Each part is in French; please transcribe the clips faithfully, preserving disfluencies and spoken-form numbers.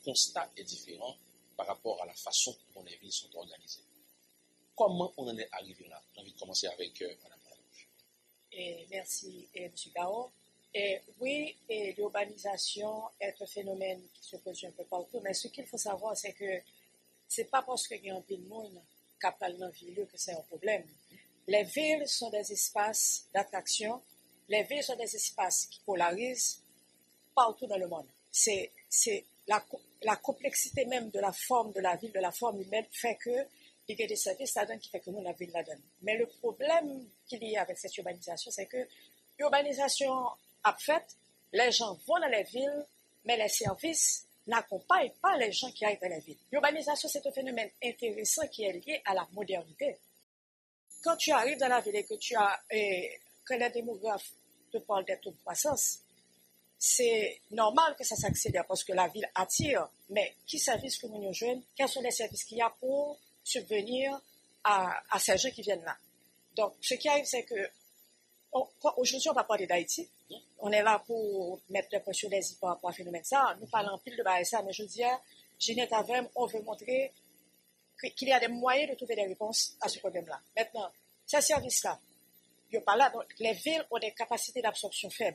constat est différent par rapport à la façon dont les villes sont organisées. Comment on en est arrivé là? J'ai envie de commencer avec euh, Mme Larouche. Et merci, et M. Gao. Et oui, et l'urbanisation est un phénomène qui se produit un peu partout, mais ce qu'il faut savoir, c'est que c'est pas parce qu'il y a un peu de monde capable dans ville que c'est un problème. Les villes sont des espaces d'attraction, les villes sont des espaces qui polarisent partout dans le monde. C'est, c'est la, la complexité même de la forme de la ville, de la forme humaine, fait que il y a des services là-dedans qui fait que nous, la ville la donne. Mais le problème qu'il y a avec cette urbanisation, c'est que l'urbanisation a fait, les gens vont dans les villes, mais les services n'accompagnent pas les gens qui arrivent dans les villes. L'urbanisation, c'est un phénomène intéressant qui est lié à la modernité. Quand tu arrives dans la ville et que tu as, et, que les démographes te parlent des taux de croissance, c'est normal que ça s'accélère parce que la ville attire, mais qui service que nous nous joignent? Quels sont les services qu'il y a pour subvenir à, à ces gens qui viennent là? Donc, ce qui arrive, c'est que on, aujourd'hui, on va parler d'Haïti. On est là pour mettre le point sur les i par rapport à phénomène ça. Nous parlons pile de barrer ça, mais je dis, Ginette Avem, on veut montrer qu'il y a des moyens de trouver des réponses à ce problème-là. Maintenant, ces services-là, il n'y a pas là. Donc, les villes ont des capacités d'absorption faibles.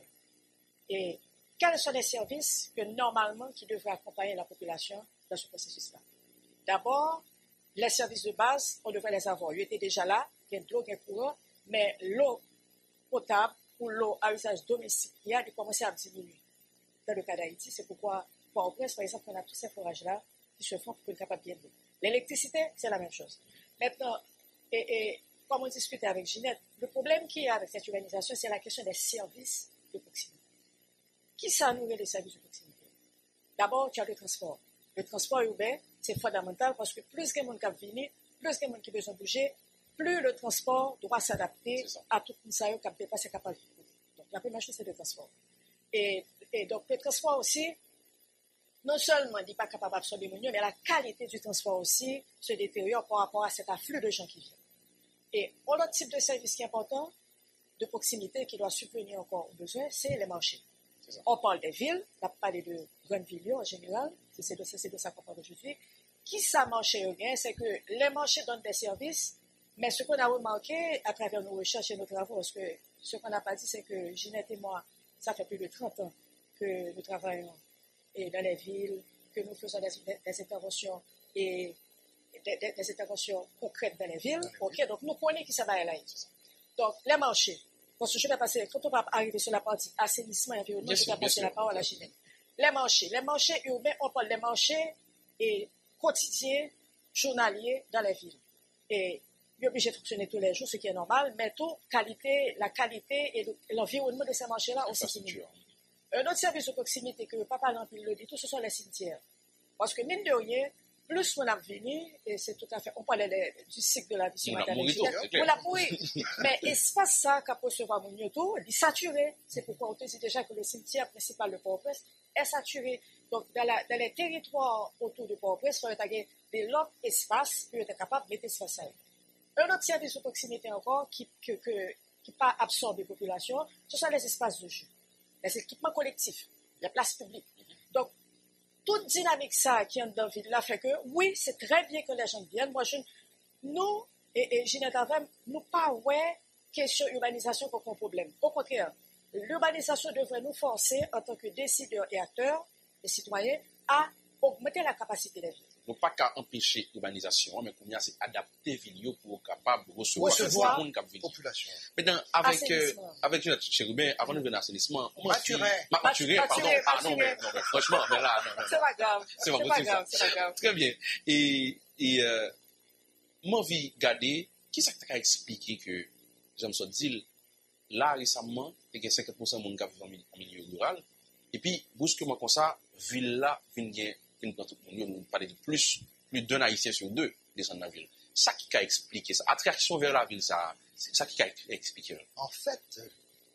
Et quels sont les services que normalement qui devraient accompagner la population dans ce processus-là? D'abord, les services de base, on devrait les avoir. Ils étaient déjà là, il y a de l'eau, il y a courant, mais l'eau potable ou l'eau à usage domestique, il y a commencé à diminuer. Dans le cas d'Haïti, c'est pourquoi, pour Port-au-Prince, par exemple, on a tous ces forages-là qui se font pour être capable de bien d'eau. L'électricité, c'est la même chose. Maintenant, et, et comme on discutait avec Ginette, le problème qu'il y a avec cette urbanisation, c'est la question des services de proximité. Qui ça nourrit les services de proximité? D'abord, tu as le transport. Le transport urbain, c'est fondamental parce que plus il y a de monde qui vient, plus il y a de monde qui a besoin de bouger, plus le transport doit s'adapter à tout le monde qui a dépassé capable de trouver. Donc, la première chose, c'est le transport. Et, et donc, le transport aussi, non seulement il n'est pas capable d'absorber mieux, mais la qualité du transport aussi se détériore par rapport à cet afflux de gens qui viennent. Et un autre type de service qui est important, de proximité, qui doit subvenir encore aux besoins, c'est les marchés. On parle des villes, on a parlé de grandes villes en général, c'est de, c'est de ça qu'on parle aujourd'hui. Qui ça marché bien, c'est que les marchés donnent des services, mais ce qu'on a remarqué à travers nos recherches et nos travaux, parce que ce qu'on n'a pas dit, c'est que Ginette et moi, ça fait plus de trente ans que nous travaillons et dans les villes, que nous faisons des, des, des interventions et des, des, des interventions concrètes dans les villes. Ok, donc nous connaissons qui ça va là. Donc les marchés. Parce que je vais passer, quand on va arriver sur la partie assainissement et environnement, je vais passer la parole à Ginette. Les marchés. Les marchés urbains, on parle des marchés et quotidiens, journaliers dans les villes. Et il est obligé de fonctionner tous les jours, ce qui est normal, mais tout, qualité, la qualité et l'environnement de ces marchés-là aussi qui diminue. Un autre service de proximité que Papa Lampil le dit, tout ce sont les cimetières. Parce que mine de rien, plus on a venu, et c'est tout à fait, on parlait de, du cycle de la vie sur Madame on l'a pourri. Mais espace ça qu'a pour recevoir mon yoto, il est saturé. C'est pourquoi on te dit déjà que le cimetière principal de Port-au-Prince est saturé. Donc, dans, la, dans les territoires autour de Port-au-Prince, il faut avoir des longs espaces pour être capable de mettre ça ça. Un autre service de proximité encore qui que, que, qui pas absorbe les populations, ce sont les espaces de jeu, les équipements collectifs, les places publiques. Donc, toute dynamique ça qui est dans la ville là fait que, oui, c'est très bien que les gens viennent. Moi, je, nous, et, et Ginette Avem, nous pas, ouais, question urbanisation comme un problème. Au contraire, l'urbanisation devrait nous forcer, en tant que décideurs et acteurs, et citoyens, à augmenter la capacité des villes. Donc, pas qu'à empêcher l'urbanisation, mais qu'on y a c'est adapter villes pour capable de recevoir la population. Maintenant, avec, euh, avec Ginette Chérubin, avant de venir à l'assainissement, maturé. Maturé, pardon. Ah non, mais, non, mais franchement, mais là, non, non. C'est pas grave. C'est pas, pas grave, c'est pas grave. Très bien. Et, et, euh, moi, envie de garder, qui ça t'a expliqué que, j'aime ça dire, là, récemment, il y a cinquante pour cent de monde qui vivent en milieu rural, et puis, brusquement, comme ça, ville là, vient bien, dans tout le monde, nous parler de plus, plus d'un haïtien sur deux descendent dans la ville. Ça qui a expliqué ça. Attraction vers la ville, ça, c'est ça qui a expliqué. En fait, euh,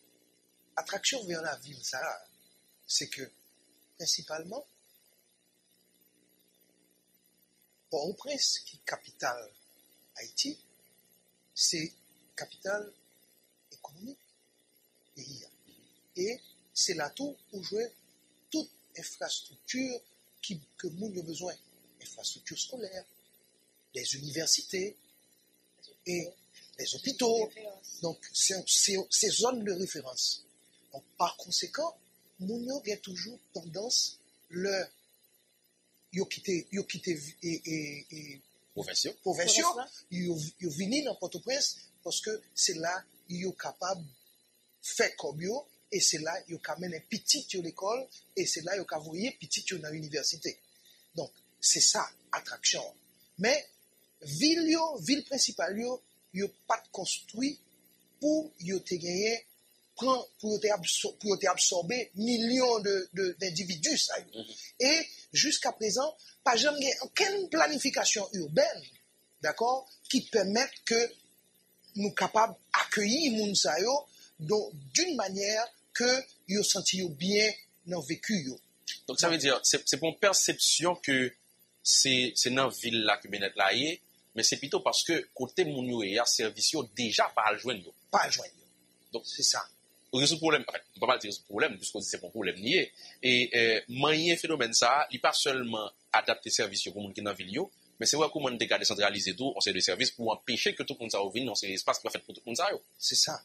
attraction vers la ville, ça, c'est que, principalement, Port-au-Prince, qui est capitale Haïti, c'est capitale économique pays. Et c'est là tout où jouer toute infrastructure qui, que moun yo besoin. Infrastructures scolaires, des universités et les hôpitaux. Donc, c'est ces zones de référence. Donc, par conséquent, moun yo gen toujours tendance leur yo quitté yo quitté et et et Profession. profession yo yo vini dans Port-au-Prince parce que c'est là yo capable faire comme yo et c'est là yo ka mène petit yo l'école et c'est là yo ka voyer petit yo dans l'université. Donc c'est ça attraction. Mais ville yo, ville principale yo, yo pas construit pour yo te gagner prend pour te absor- pour te absorber millions de, de d'individus ça. Mm-hmm. Et jusqu'à présent pas jamais aucune planification urbaine, d'accord, qui permette que nous capables d'accueillir moun sa yo donc d'une manière que yo senti yo bien dans vécu yo. Donc ça veut dire, c'est, c'est pour une perception que c'est, c'est dans la ville là que bien là est, mais c'est plutôt parce que côté moun yo et service yo déjà pas joindre yo. Pas joindre. Donc c'est ça. Résoudre le problème, enfin, on peut pas dire ce problème, puisqu'on dit c'est pas un problème nié. Et euh, moyen phénomène ça, il pas seulement adapter service pour moun qui dans ville yo, mais c'est vrai comment on décale décentraliser tout, on sait des services pour empêcher que tout le monde ça vienne dans ces espaces qui va faire pour tout le monde ça yo. C'est ça.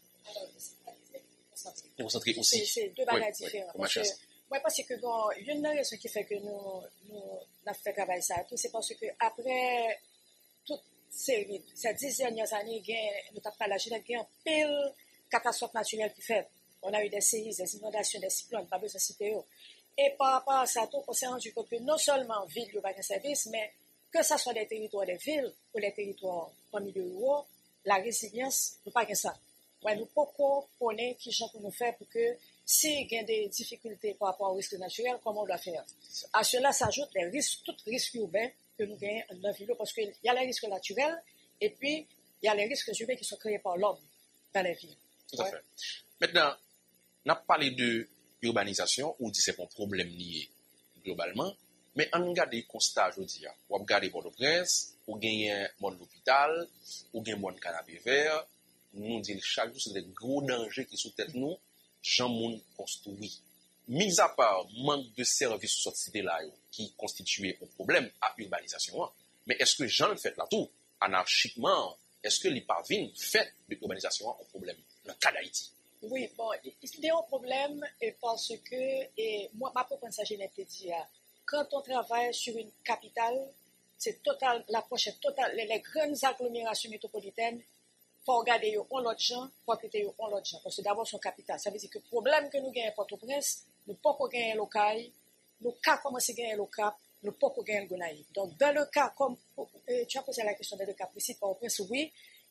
Concentrer aussi. C'est, c'est deux bagages oui, différents. Oui, parce que, moi, parce que bon, une des raisons qui fait que nous, nous, nous fait travailler ça, tout, c'est parce que après toute série, ces dix dernières années, nous avons pas la jeunesse, il y a un pile catastrophe naturelle qui fait. On a eu des séries, des inondations, des cyclones, pas besoin de citer. Et par rapport à ça, tout, on s'est rendu compte que non seulement ville, il y a un service, mais que ce soit des territoires des villes ou les territoires en milieu rural, la résilience, nous pas que ça. Ouais, nous pouvons connaître qui gens pour nous faire pour que s'il y a des difficultés par rapport au risque naturel, comment on doit faire. À cela s'ajoutent les risques, tous les risques urbains que nous gagnons dans la ville, parce qu'il y a les risques naturels et puis il y a les risques urbains qui sont créés par l'homme dans les villes. Tout à ouais. fait. Maintenant, on a parlé de urbanisation, ou dit c'est un problème lié globalement, mais on regarde les constats aujourd'hui. On regarde Port-au-Prince, on gagne mon hôpital, on gagne mon canapé vert, nous disons chaque jour c'est des gros dangers qui sont tête nous, gens moun construit. Mis à part manque de services sur cette cité-là qui constituait un problème à l'urbanisation, mais est-ce que gens le fait là tout, anarchiquement, est-ce que les parvient fait de l'urbanisation un problème dans le cas d'Haïti? Oui, bon, il y a un problème parce que, et moi, ma propre pensée, je l'ai dit, quand on travaille sur une capitale, c'est total, l'approche est totale, les, les grandes agglomérations métropolitaines, il faut regarder yo on l'autre gens, pour quitter yo on l'autre gens, parce que d'abord son capital. Ça veut dire que le problème que nous gagnons à Port-au-Prince, nous ne pouvons pas gagner local, nous pas commencer à gagner local, nous ne pouvons pas gagner le Gonaïve. Donc, dans le cas, comme euh, tu as posé la question dans le cas précis, Port-au-Prince, oui,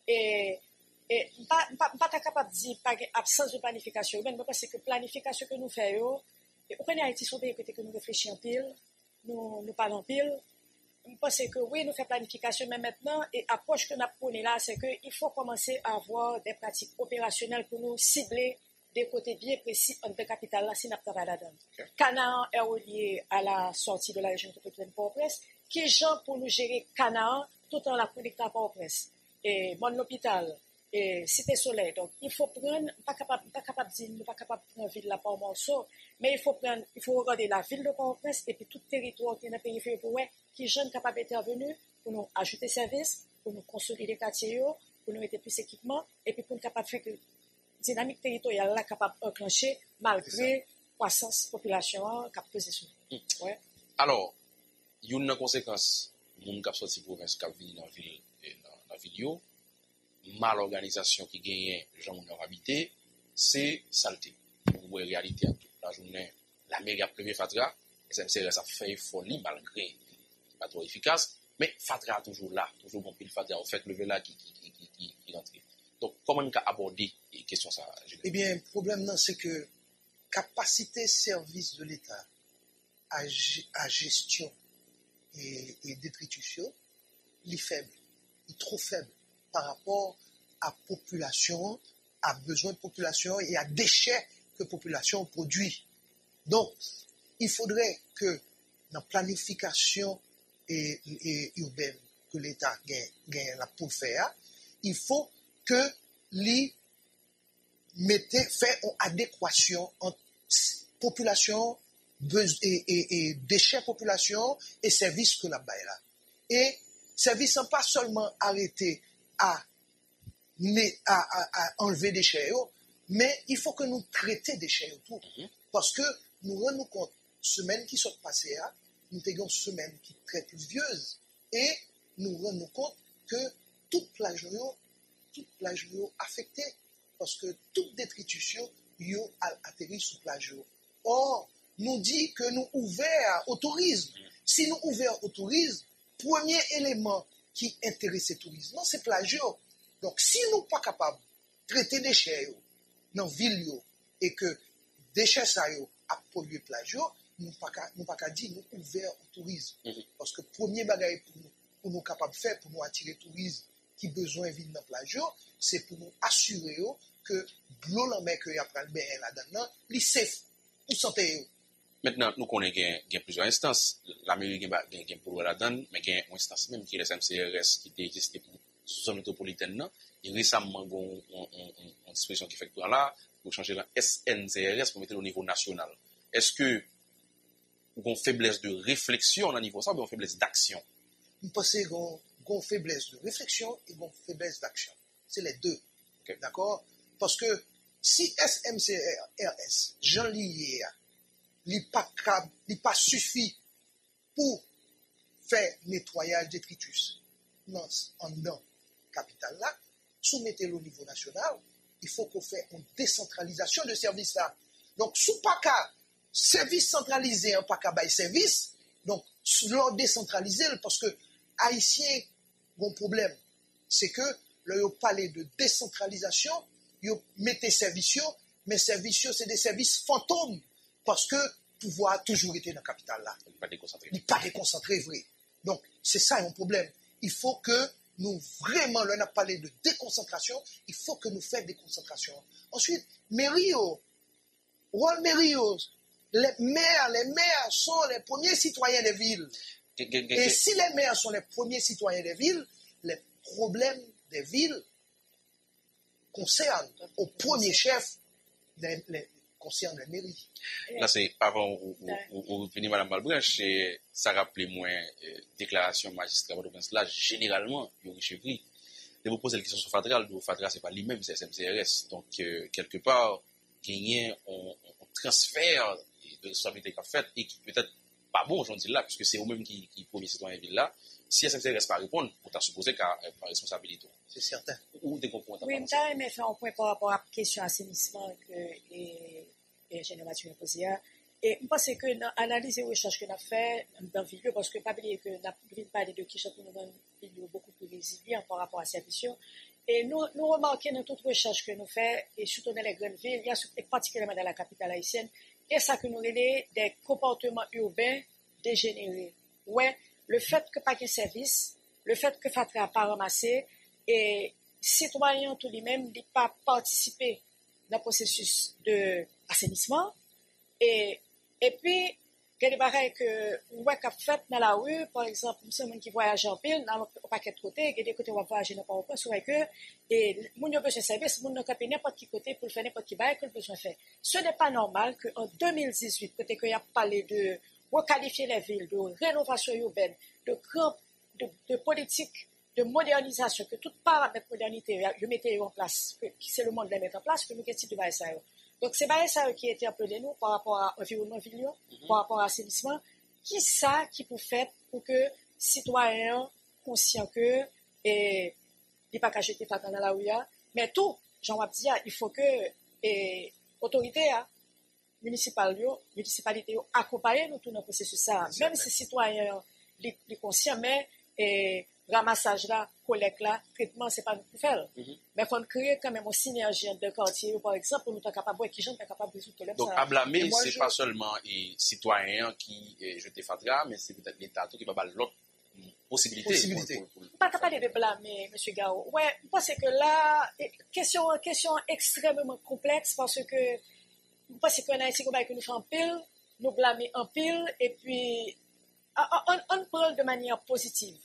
et et pas pas capable de dire pas absence de planification urbaine, mais parce que planification que nous faisons, et au Haïti sont pays que nous réfléchissons en pile, nous nous parlons en pile. Je pense que oui, nous faisons planification, mais maintenant, et approche que nous prenons là, c'est qu'il faut commencer à avoir des pratiques opérationnelles pour nous cibler des côtés bien précis en de capitale là, si nous travaillons là-dedans. Okay. Canaan est relié à la sortie de la région métropolitaine de Port-au-Prince. Qui est gens pour nous gérer Canaan tout en la connectant à Port-au-Prince? Et mon hôpital, et Cité Soleil. Donc, il faut prendre, pas capable, pas capable de dire, pas capable de prendre ville là par morceau, mais il faut prendre, il faut regarder la ville de Port-au-Prince et puis tout territoire qui est dans la périphérie pour voir qui jeunes capables d'intervenir pour nous ajouter service, pour nous consolider les quartiers, pour nous mettre plus d'équipements et puis pour nous capables de faire que la dynamique territoriale là capable d'enclencher malgré la croissance population qui a posé sur nous. Mm. Ouais. Alors, il y a une conséquence, les gens qui sorti de province qui viennent dans la ville, dans la ville, mal organisation qui gagne les gens qui ont habité, c'est saleté. Vous voyez la réalité à toute la journée. La mairie a prévu Fatra, et ça a fait folie malgré pas trop efficace, mais Fatra est toujours là, toujours bon pile Fatra, au fait lever là qui qui qui qui qui, qui rentre. Donc comment on peut aborder les questions ça? Eh bien, le problème non, c'est que capacité service de l'État à, à gestion et, et détritus, il est faible, il est trop faible par rapport à population, à besoin de population et à déchets que la population produit. Donc, il faudrait que dans la planification et, et urbaine que l'État gagne pour faire, il faut que l'I mette fait une adéquation entre population, et, et, et déchets population et services que la baille là. Et services sont pas seulement arrêtés à, à, à, à enlever des déchets, mais il faut que nous traitions des déchets tout. Mm-hmm. Parce que nous rendons compte, semaine qui sont passées, nous avons une semaine qui est très pluvieuse et nous rendons compte que toute plage toute plage affectée parce que toute détritus yo atterri sous plage. Or, nous dit que nous ouverts au tourisme. Si nous ouverts au tourisme, premier élément qui intéresse le tourisme, c'est plage. Donc, si nous pas capables de traiter des déchets dans la ville et que déchets ça a pollué plage, nous pas nous pas dire nous ouverts au tourisme. Mm-hmm. Parce que premier bagage pour nous pour nous capables de faire pour nous attirer tourisme qui besoin de vivre dans plage, c'est pour nous assurer que l'eau la mer que y a pris bien là-dedans, li safe pour santé. Maintenant, nous connaissons qu'il y a plusieurs instances. L'Amérique a un pour là-dedans, mais il y a une instance même qui est le M C R S qui existe pour la zone métropolitaine. Et récemment, il y a une disposition qui fait que là, pour changer la S N C R S pour mettre au niveau national. Est-ce que vous avez une faiblesse de réflexion au niveau ça ou une faiblesse d'action? Je pense qu'il y a une faiblesse de réflexion et une faiblesse d'action. C'est les deux. Okay. D'accord? Parce que si S M C R S, j'en lié, il n'est pas suffit pour faire nettoyage détritus non, en dans capitale là, soumettez-le au niveau national, il faut qu'on fasse une décentralisation de services là. Donc, sous pas qu'à service centralisé, pas qu'à bail service, donc, leur décentraliser, parce que Haïtiens ont un problème. C'est que, là, ils parlent de décentralisation, ils mettent services, mais services, c'est des services fantômes, parce que le pouvoir a toujours été dans la capitale là. Il n'est pas déconcentré. Il n'est pas déconcentré, vrai. Donc, c'est ça un problème. Il faut que nous, vraiment, là, on a parlé de déconcentration, il faut que nous fassions déconcentration. Ensuite, Mério, rôle Mério, les maires, les maires sont les premiers citoyens des villes. Et si les maires sont les premiers citoyens des villes, les problèmes des villes concernent au premier chef les, les, concernent les mairies. Là, c'est avant vous venez, Mme Malbranche, ça rappelait moins euh, déclaration magistrat de Prince là, généralement, il y a chevri. Et vous posez la question sur Fadra, le Fadra, ce n'est pas lui-même, c'est S M C R S. Donc, euh, quelque part, gagner un transfert de responsabilité qu'a fait et qui peut-être pas bon aujourd'hui là, puisque c'est eux-mêmes qui, qui premier citoyen de ville là. Si S M C R S pas répondre, on t'a supposé qu'il y a une responsabilité. C'est certain. Ou des composantes. Oui, je vais faire un point par rapport à la question assainissement que l'ingénieur Mathieu a posé. Et je pense que l'analyse et recherche que nous avons fait dans le vidéo, parce que pas oublier que nous avons parlé de qui sont une vidéo beaucoup plus résilient par rapport à cette question. Et nous, nous remarquons dans toute recherche que nous faisons, et surtout dans les grandes villes, il y a et particulièrement dans la capitale haïtienne, et ça que nous relève des comportements urbains dégénérés. Ouais, le fait que pas de service, le fait que Fatra n'a pas ramassé, et citoyens tout de même n'ont pas participé dans le processus d'assainissement, et, et puis, il y a des barrières que nous avons fait dans la rue, par exemple, nous sommes qui voyagent en pile, dans le paquet de côté, il y a des côtés où on va voyager dans le point, c'est vrai que, et, nous avons besoin de service, nous avons besoin n'importe qui côté pour faire n'importe qui bail que nous besoin de faire. Ce n'est pas normal qu'en deux mille dix-huit, peut-être qu'il y a parlé de requalifier les villes, de rénovation urbaine, de grand, de, de politique, de modernisation, que toute paramètre modernité, je mettais en place, que c'est le monde de les mettre en place, que nous avons de ça. Donc, c'est bien ça qui a été appelé nous par rapport à l'environnement villier, mm-hmm. par rapport à l'assainissement. Qui ça qui peut faire pour que citoyens conscients que et il pas qu'à jeter pas dans la rue, mais tout, Jean-Wab dit, il faut que et autorités municipales, municipalités accompagnent nous tout dans le processus ça. Même si citoyens les conscients, mais et ramassage là, collecte là, traitement, c'est pas nous pour faire. Mm-hmm. Mais il faut créer quand même une synergie entre deux quartiers, par exemple, pour nous être capable de gens capable de résoudre le problème. Donc, à blâmer, c'est je... pas seulement les citoyens qui jetent Fatra, mais c'est peut-être l'État qui va avoir l'autre possibilité. possibilité. Pour, pour, pour... Pas capable de blâmer, M. Gao. Ouais, je pense que là, question, question extrêmement complexe parce que je pense qu'on a ici que nous faisons en pile, nous blâmer en pile, et puis on, on parle de manière positive.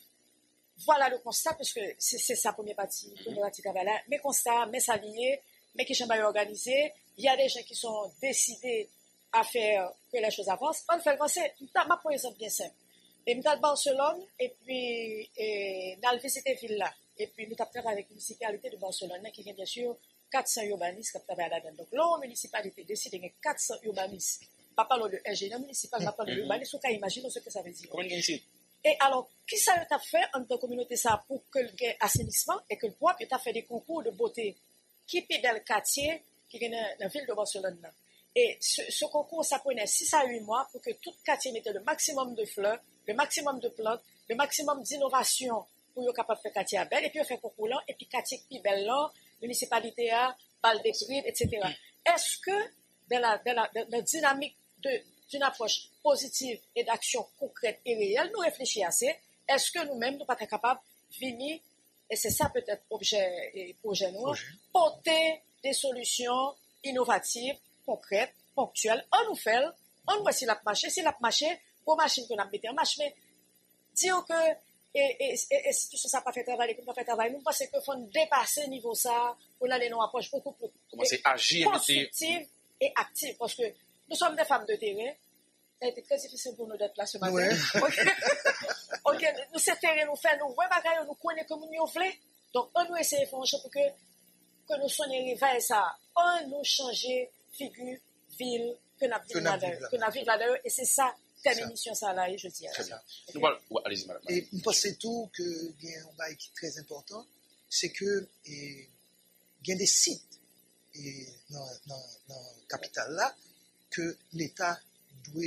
Voilà le constat, parce que c'est, c'est sa première partie, mm-hmm. première partie là. Mes constats, mes alliés, mes qui sont organisés, il y a des gens qui sont décidés à faire que les choses avancent, on fait avancer. Je vais prendre un exemple bien simple. Et nous sommes à Barcelone, et puis nous avons visité la ville là. Et puis nous avons travaillé avec la municipalité de Barcelone, qui a bien sûr quatre cents urbanistes qui travaillent là-dedans. Donc là, la municipalité décide de quatre cents urbanistes. Pas parler de ingénieur municipal, pas parler de urbanistes, vous pouvez imaginer ce que ça veut dire. Comment ici? Et alors, qui ça a fait en tant que communauté ça pour que le assainissement et que le propre, il a fait des concours de beauté qui est dans le quartier qui est dans la ville de Barcelone. Et ce, ce concours, ça prenait six à huit mois pour que tout le quartier mette le maximum de fleurs, le maximum de plantes, le maximum d'innovation pour être capable de faire quartier belle. Et puis, on fait concours là, et puis quartier qui belle là, municipalité à, balle détruite, et cetera. Est-ce que dans la, dans la, dans la dynamique de, d'une approche positive et d'action concrète et réelle, nous réfléchissons assez, est-ce que nous-mêmes, nous ne sommes pas capables de venir, et c'est ça peut-être objet et projet nous, porter des solutions innovatives, concrètes, ponctuelles, on nous fait, on voit si la marché, si la marché, pour machine qu'on a mis en marche, mais dire que, et, et, et, et si tout ça n'a pas fait travail, qu'on n'a pas fait travail, nous pensons qu'il faut dépasser le niveau ça, pour aller dans une approche beaucoup plus commencer à agir, constructive et active, parce que nous sommes des femmes de terrain. Ça a été très difficile pour nous d'être là ce matin. Ouais. Okay. Okay. Nous, c'est terrain, nous faisons, nous voyons, nous connaissons comme nous voulons. Donc, on nous essaie de faire un chose pour que, que nous soyons vers ça. On nous changer figure, ville, que nous vivons là-dedans. Et c'est ça, telle émission, ça là, je dis. Très bien. Okay. Voilà. Allez-y, madame. Et je pense tout que il y a un bail qui est très important, c'est que il y a des sites et dans la capitale là que l'État doit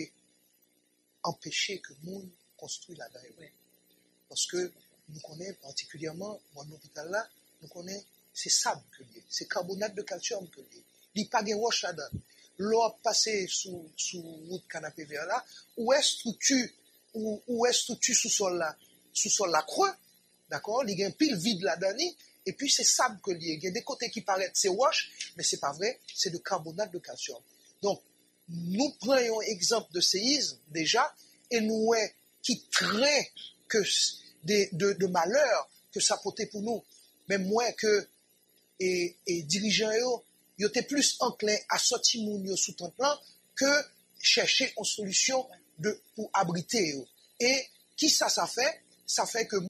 empêcher que le monde construise là-dedans. Ouais. Parce que nous connaissons particulièrement, mon hôpital là, nous connaissons, c'est sable que lié, c'est carbonate de calcium que lié. Il n'y a pas de roche là-dedans. L'eau passé sous, sous route canapé vert là, où est structure, où, où est structure sous-sol là, sous-sol là creux, d'accord? Il y a un pile vide là-dedans, et puis c'est sable que lié. Il y a des côtés qui paraissent, c'est roche, mais c'est pas vrai, c'est de carbonate de calcium. Donc, nous prenons exemple de séisme déjà, et nous voyons qui traîne que de, de, de malheur que ça portait pour nous. Mais moins que et, et dirigeants, ils étaient plus enclins à sortir moun sous ton plan que chercher une solution de, pour abriter. Et qui ça, ça fait? Ça fait que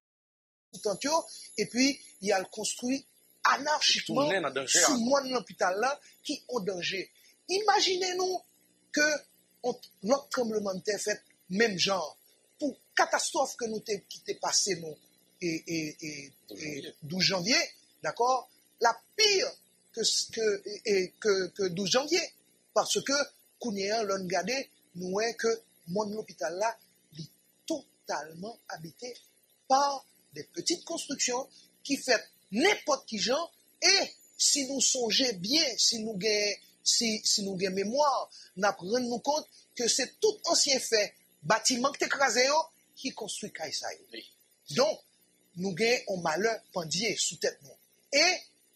et puis il a construit anarchiquement sous moi de l'hôpital là qui ont danger. Imaginez-nous que on, notre tremblement de terre fait même genre pour catastrophe que nous t'es, qui t'est passé nous et, et, et, et douze janvier, d'accord, la pire que que et, que, que douze janvier parce que Kounéan l'on gardé nous est que mon hôpital là est totalement habité par des petites constructions qui fait n'importe qui genre et si nous songeons bien, si nous gagnons si, si nous avons mémoire, nous rendons compte que c'est tout ancien fait, bâtiment qui est écrasé, qui construit Kaïsaï. Oui. Donc, nous avons un malheur pendier sous tête nous. Et,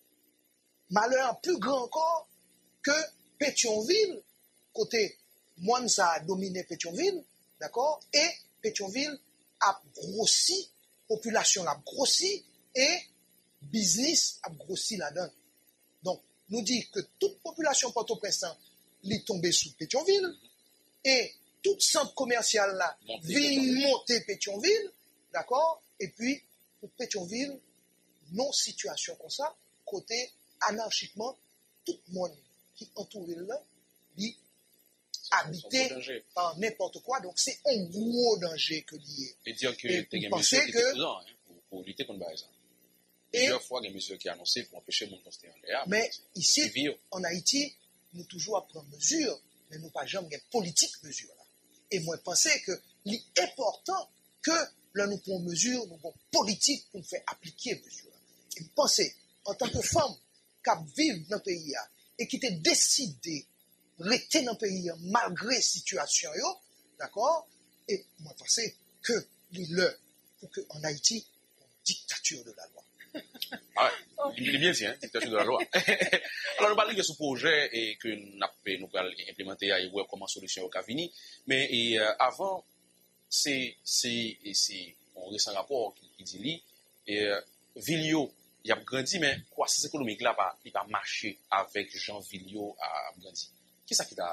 malheur plus grand encore que Pétionville, côté Mwanza a dominé Pétionville, d'accord, et Pétionville a grossi, population a grossi, et business a grossi là-dedans. Donc, nous dit que toute population Port-au-Prince est tombée sous Pétionville et tout centre commercial là vient monter Pétionville, d'accord? Et puis, pour Pétionville, non situation comme ça, côté anarchiquement, tout le monde qui entoure là, dit habité par n'importe quoi. Donc, c'est un gros danger que lié. Et dire que tu as pensé que présent, hein, pour, pour lutter contre ça. Plusieurs fois, il y a des mesures qui sont annoncées pour empêcher mon construire en l'air. Mais ici, en Haïti, nous toujours à prendre mesure, mais nous pas jamais une politique mesure là. Et moi, je pensais que l'important que là nous prenons mesure, nous avons politique pour nous faire appliquer mesure là. Et je pensais, en tant que femme qui vit dans le pays là, et qui était décidée de rester dans le pays là, malgré la situation, yo, d'accord? Et moi, je pensais que l'heure pour qu'en Haïti, une dictature de la loi. Ah, il est bien dit, hein, dictature de la loi. Alors, nous parlons de ce projet et que nous allons implémenter et voir comment solution au venir. Mais et, euh, avant, c'est, c'est, c'est un récent rapport qui, qui dit lui, et euh, Vilio, il a grandi, mais croissance économique là, il n'a pas marché avec Jean Vilio à grandi. Qu'est-ce qui t'a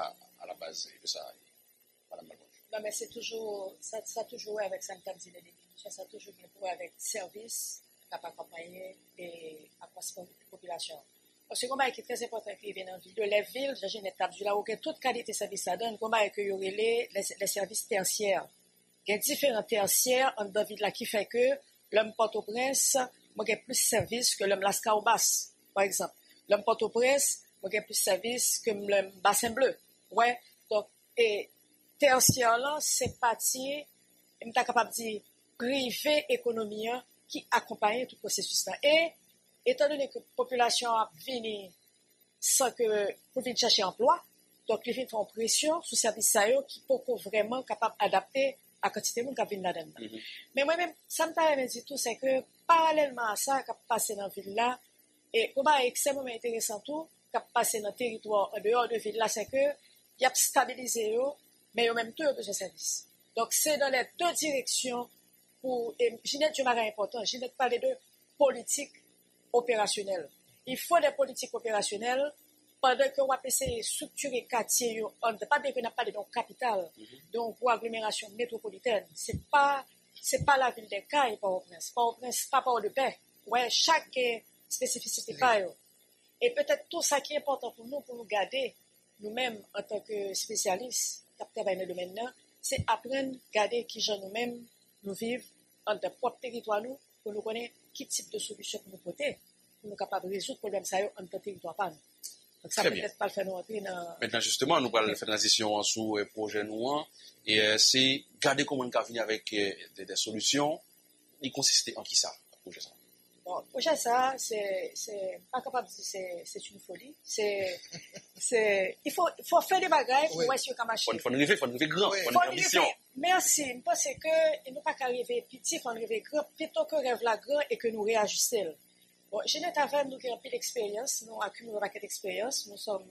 à la base de ça, Madame Malbonge? Non, mais c'est toujours, ça, ça a toujours avec ça, comme dit le début. Ça a toujours joué avec service, cap accompagné et accompagnement de la population. Parce que combat qui est très important qui vient dans ville, les villes, j'ai une étape du là où toute qualité de service ça donne, combat que y aurait les, les services tertiaires. Il y a différents tertiaires en dans ville là qui fait que l'homme Port-au-Prince, moi j'ai plus de services que l'homme Lascaux-Basse, par exemple. L'homme Port-au-Prince, moi j'ai plus de services que l'homme Bassin Bleu. Ouais. Donc, et tertiaire là, c'est parti, je suis capable de dire, privé économie qui accompagne tout le processus là. Et, étant donné que la population a venu sans que, pour venir chercher emploi, donc les gens font pression sur service ça qui peut vraiment capable d'adapter à la quantité de monde qui vient là-dedans. Mm-hmm. Mais moi-même, ça me paraît dit tout, c'est que parallèlement à ça, qui a passé dans la ville là, et comment est extrêmement intéressant tout, qui a passé dans le territoire en dehors de la ville là, c'est que, il y a stabilisé, mais en même temps, il y a besoin de service. Donc, c'est dans les deux directions pour, et Ginette, tu m'as important, Ginette parlait de politique opérationnelle. Il faut des politiques opérationnelles pendant qu'on va essayer de structurer les quartiers, on ne peut pas dire qu'on n'a pas de capital, mm-hmm. donc pour agglomération métropolitaine. C'est pas, c'est pas la ville des Cailles, Port-au-Prince. Port-au-Prince, pas Port-de-Paix. Ouais, chaque spécificité pas. Et peut-être tout ça qui est important pour nous, pour nous garder, nous-mêmes, en tant que spécialistes, qui travaillent dans le domaine là, c'est apprendre, garder qui gens nous-mêmes, nous vivons dans notre propre territoire, nous, pour nous connaître quel type de solution pour nous porter, pour nous capables de résoudre le problème ça en notre territoire. Pas. Donc ça peut-être pas le faire nous entrer dans... Maintenant, justement, nous parlons de faire transition sous le projet nous, et euh, c'est garder comment on peut venir avec euh, des, des solutions. Il consiste en qui ça, le projet ça? Bon, le projet ça, c'est, c'est pas capable de dire c'est, c'est une folie. C'est, c'est, il faut, il faut faire des bagages pour voir si on peut marcher. Il faut nous arriver, il faut nous arriver grand, il faut nous une ambition. Merci. Je pense que il ne faut pas arriver petit, il faut arriver grand, plutôt que rêve la grand et que nous réajuster. Bon, Ginette avec nous qui avons plus d'expérience, nous accumulons un paquet d'expérience, nous sommes,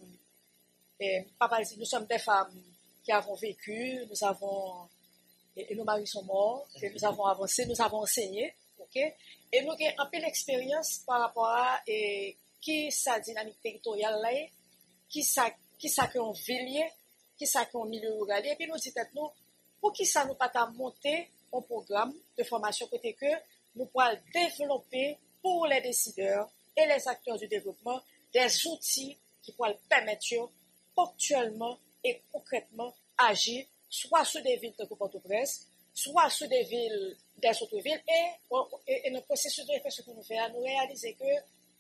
et, papa, nous sommes des femmes qui avons vécu, nous avons, et, et nos maris sont morts, et nous avons avancé, nous avons enseigné, ok? Et nous avons un peu d'expérience par rapport à et, qui sa dynamique territoriale là, qui sa qui sa qu'on ville, qui sa qu'on milieu rural, et puis nous disons nous, pour qui ça nous pas monter un programme de formation côté que nous pourrons développer pour les décideurs et les acteurs du développement des outils qui pourront permettre ponctuellement et concrètement agir soit sur des villes comme Port-au-Prince, soit sur des villes, des autres villes, et, et, et le processus de réflexion que nous faisons, nous réaliser que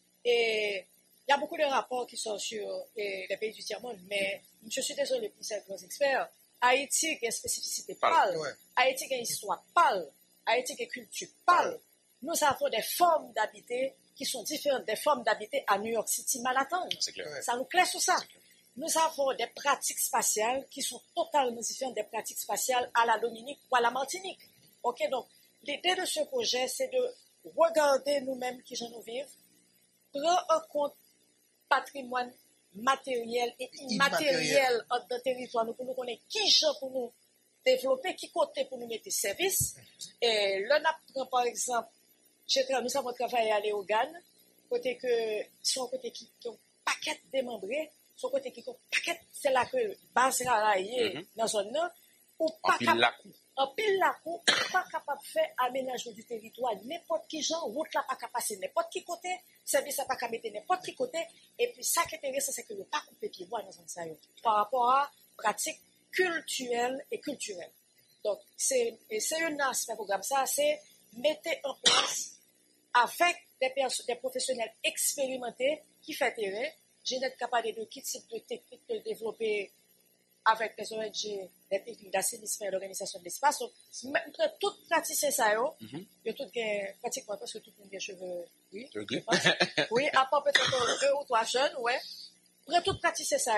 et, il y a beaucoup de rapports qui sont sur et, les pays du tiers-monde, mais je suis désolé pour ces grands experts. Haïti a une spécificité pâle, ouais. Haïti a une histoire pâle, Haïti a une culture pâle. Nous avons des formes d'habiter qui sont différentes des formes d'habiter à New York City, Manhattan. C'est clair. Ça nous claire sur ça. Nous avons des pratiques spatiales qui sont totalement différentes des pratiques spatiales à la Dominique ou à la Martinique. Ok, donc l'idée de ce projet, c'est de regarder nous-mêmes qui nous vivons, prendre en compte patrimoine matériel et immatériel dans le territoire, nous pour nous connaître qui gens pour nous développer, qui côté pour nous mettre service. Et là, on prend par exemple, nous avons travaillé à Léogane, côté que sont côté qui ont paquet démembré, son côté qui ont paquet, c'est là que base raillée mm-hmm. dans zone là, ou pas capable, en pile la cour, pas capable de faire aménagement du territoire, n'importe qui genre, route là pas capable passer n'importe qui côté, service là pas capable mettre n'importe qui côté, et puis ça qui est intéressant, c'est que ne pas couper pied bois dans zone ça par rapport à pratiques culturelles et culturelles. Donc, c'est, et c'est un aspect programme ça, c'est mettre en place avec des, perso- des professionnels expérimentés qui font terrain. J'ai d'être capable de quel type de techniques de développer avec les O N G, les techniques d'assainissement et d'organisation de l'espace. Donc, tout praticien ça, il y a tout pratiquement parce que tout le monde a des cheveux gris. Oui, à part peut-être deux ou trois jeunes, ouais. Prends tout praticien ça,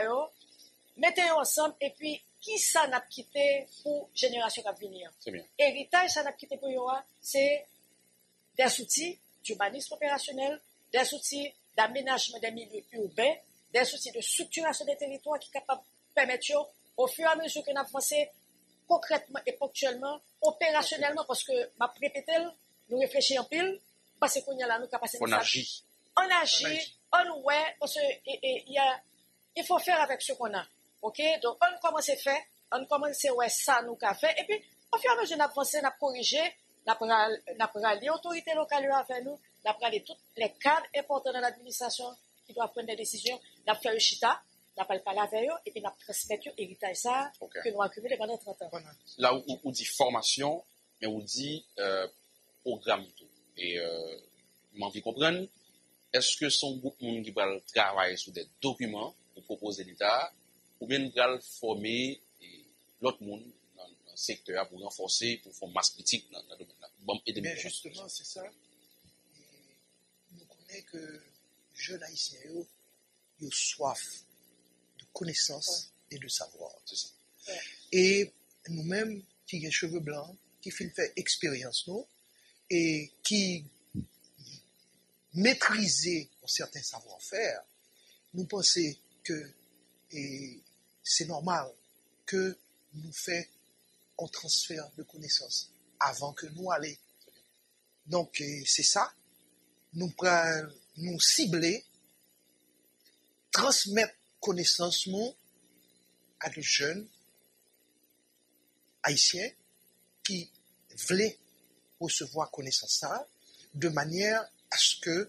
mettez ensemble et puis qui ça n'a quitté pour génération qui va venir. C'est bien. Héritage ça n'a quitté pour yo, c'est des outils d'urbanisme opérationnel, des outils d'aménagement des milieux urbains, des outils de structuration des territoires qui sont capables de permettre au fur et à mesure que nous avançons concrètement et ponctuellement, opérationnellement, parce que, ma répété, nous réfléchissons en pile, parce qu'on y a là, nous capacités. On agit. On agit, on ouais, parce que, et, et, y a, il faut faire avec ce qu'on a. OK? Donc, on commence à faire, on commence à ouais, ça nous qu'a fait, et puis, au fur et à mesure, on a avancé, on a corrigé, on a pris les autorités locales avec nous, on a pris tous les cadres importants dans l'administration qui doivent prendre des décisions, on a fait le chita, on a parlé avec eux, et puis on a transmis l'héritage ça Okay. que nous avons accumulé pendant trente ans. Là où on dit formation, mais on dit euh, programme tout. Et euh, m'en envie comprendre, est-ce que son groupe monde qui va travailler sur des documents pour proposer l'État, ou bien va former l'autre monde dans le secteur pour renforcer, pour faire masse critique dans le domaine là. Bon, et Mais justement, c'est ça. Et nous connaissons que jeunes haïtiens, ils ont soif de connaissance ouais. et de savoir. C'est ça. Ouais. Et nous-mêmes, qui avons les cheveux blancs, qui font faire expérience, nous, et qui maîtriser un certain savoir-faire, nous pensons que et c'est normal que nous fassions un transfert de connaissances avant que nous allions. Donc, c'est ça. Nous prenons, nous cibler, transmettre connaissances nous à des jeunes haïtiens qui voulaient recevoir connaissance ça de manière à ce que,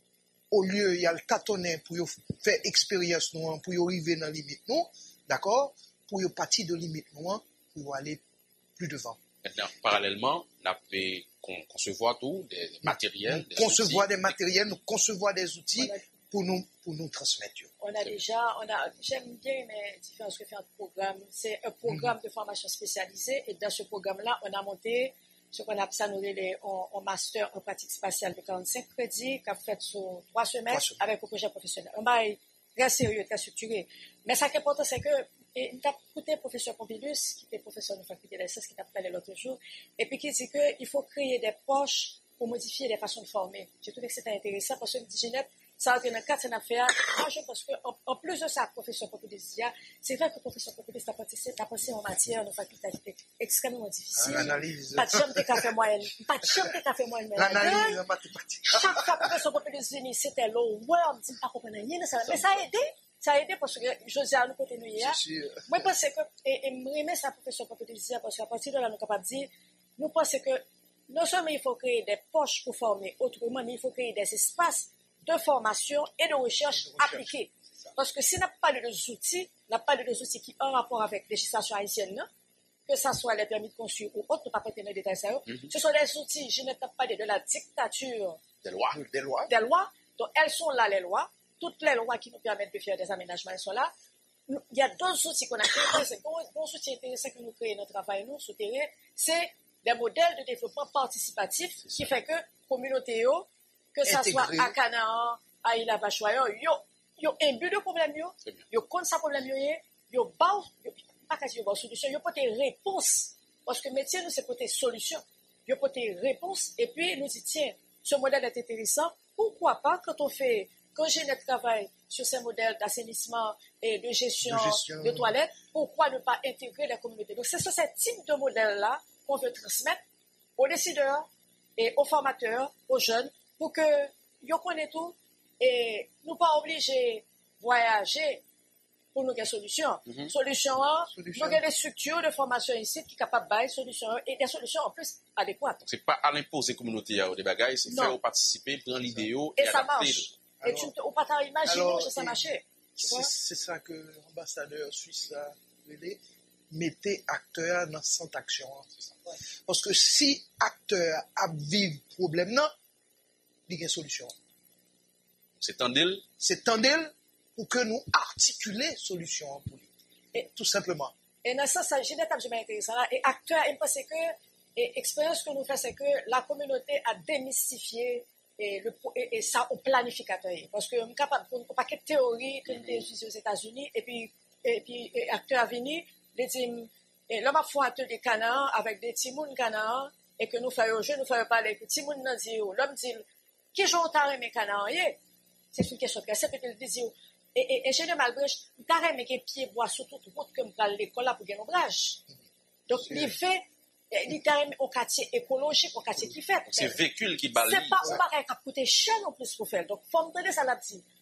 au lieu, il y a le tâtonner pour faire expérience, nous, pour arriver dans la limite, nous, d'accord, pour partir de la limite, nous, pour aller plus devant. Maintenant, parallèlement, on a fait concevoir tout, des, des matériels, des concevoir outils. des matériels, nous concevoir des outils a, pour nous, pour nous transmettre. On a déjà, on a, j'aime bien mes différents différents programmes. C'est un programme mm-hmm. de formation spécialisée et dans ce programme-là, on a monté ce qu'on appelle ça, nous, les, on, on master en pratique spatiale de quarante-cinq crédits, qu'a fait sur trois semaines avec un projet professionnel. Un bail très sérieux, très structuré. Mais ce qui est important, c'est que, et nous avons écouté le professeur Pompidus, qui était professeur de la faculté des sciences, qui t'a parlé l'autre jour, et puis qui dit qu'il faut créer des poches pour modifier les façons de former. J'ai trouvé que c'était intéressant parce que je me dis, Ginette, ça a été un cas de affaire. Moi, je pense qu'en en plus de ça, le professeur Pompidus dit, c'est vrai que le professeur Pompidus a passé en matière de faculté extrêmement difficile. L'analyse. Pas de chambre de café moyenne. Pas de chambre de café moyenne. L'analyse en mathématiques. Chaque fois que le professeur Pompidus venu, c'était l'eau. Ouais, on me dit, pas comprendre rien. Mais ça a aidé. Ça a aidé parce que José a nous côté nous hier. Moi, je pense que, et, et me remet ça, professeur Pompidus dit, parce qu'à partir de là, nous sommes capables de dire, nous pensons que non seulement il faut créer des poches pour former autrement, mais il faut créer des espaces de formation et de recherche, de recherche. appliqués. Parce que si on n'a pas de outils, on n'a pas de outils qui ont un rapport avec la législation haïtienne, non? Que ce soit les permis de construire ou autres, ne pas prêter dans les détails sérieux. Mm-hmm. Ce sont des outils, je ne tape pas de la dictature des lois. Des lois. Des lois. Donc, elles sont là, les lois. Toutes les lois qui nous permettent de faire des aménagements, elles sont là. Il y a d'autres outils qu'on a créés. C'est bon, bon outil intéressant que nous créons notre travail, nous, sur terrain. C'est des modèles de développement participatif qui fait que communauté, que ça soit à Canaan, à Ila-Vachoua, yo, yo, un but de problème, yo, yo, compte ça problème, yo, yo, bao, yo, pas quasi yo, bao solution, yo, peut des réponses. Parce que métier, nous, c'est pour des solutions. Yo, peut des réponses. Et puis, nous dit, tiens, ce modèle est intéressant. Pourquoi pas, quand on fait, quand j'ai notre travail sur ces modèles d'assainissement et de gestion de, gestion. de toilettes, pourquoi ne pas intégrer les communautés? Donc, c'est sur ce type de modèle-là qu'on veut transmettre aux décideurs et aux formateurs, aux jeunes, pour que nous connaissons tout et nous pas obligés de voyager pour nous avoir des solutions. Mm-hmm. Solutions, Solution. Nous avons des structures de formation ici qui sont capables de faire des solutions et des solutions en plus adéquates. Ce n'est pas à l'imposer communauté ou des bagailles, c'est faire participer, prendre l'idée et, et ça marche. Alors, et tu ne peux pas imaginer que ça marche. C'est ça que l'ambassadeur suisse a révélé. Mettez acteurs dans cette action. Ouais. Parce que si acteurs a vivre problème, non, il y a une solution. C'est tendel. C'est tendel pour que nous articuler solution pour lui. Et tout simplement. Et dans ça, ça, j'ai des tables intéressant là. Et acteurs, il me pense que, et l'expérience que nous faisons, c'est que la communauté a démystifié et, le, et, et ça au planificateur. Parce que, nous capable, pour un paquet de théories que nous avons utilisées aux États-Unis, et puis, et puis, et acteurs venus, les dit, et là, ma foi, des canards avec des timouns canards, et que nous faisons jeu, nous faisons parler, que timouns nous dit, l'homme dit, qui joue au mes canards, c'est une question très simple, il dit, et ingénieur Malbrèche, t'as mes pieds bois sur toute route que me à l'école là pour gagner l'ombrage. Donc, il fait, il t'a au quartier écologique, au quartier qui fait. C'est véhicule qui balaye. C'est pas un bagage qui a coûté cher non plus pour faire. Donc, faut me donner ça là-dessus.